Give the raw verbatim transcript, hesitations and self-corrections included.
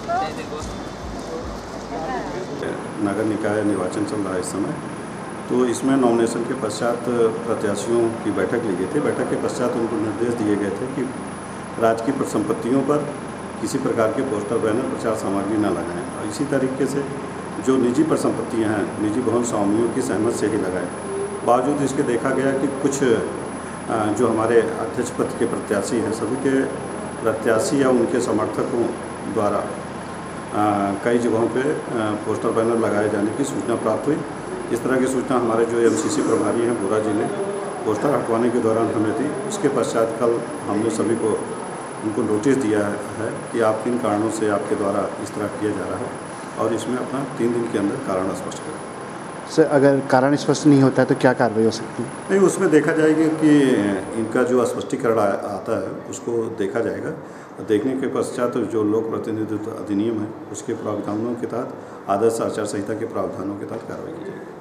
नगर निकाय निर्वाचन चल रहा है इस समय, तो इसमें नॉमिनेशन के पश्चात प्रत्याशियों की बैठक ली गई थी। बैठक के पश्चात उनको निर्देश दिए गए थे कि राजकीय परिसंपत्तियों पर किसी प्रकार के पोस्टर, बैनर, प्रचार सामग्री न लगाएं और इसी तरीके से जो निजी परिसंपत्तियां हैं, निजी भवन स्वामियों की सहमत से ही लगाएं। बावजूद इसके देखा गया कि कुछ जो हमारे अध्यक्ष पद के प्रत्याशी हैं, सभी के प्रत्याशी या उनके समर्थकों द्वारा कई जगहों पे पोस्टर, बैनर लगाए जाने की सूचना प्राप्त हुई। इस तरह की सूचना हमारे जो एमसीसी प्रभारी हैं बोरा जी ने पोस्टर हटवाने के दौरान हमें दी। उसके पश्चात कल हमने सभी को उनको नोटिस दिया है कि आप किन कारणों से आपके द्वारा इस तरह किया जा रहा है और इसमें अपना तीन दिन के अंदर कारण स्पष्ट करें। सर, अगर कारण स्पष्ट नहीं होता है तो क्या कार्रवाई हो सकती है? नहीं, उसमें देखा जाएगा कि इनका जो स्पष्टीकरण आता है उसको देखा जाएगा। देखने के पश्चात जो लोक प्रतिनिधित्व अधिनियम है उसके प्रावधानों के तहत, आदर्श आचार संहिता के प्रावधानों के तहत कार्रवाई की जाएगी।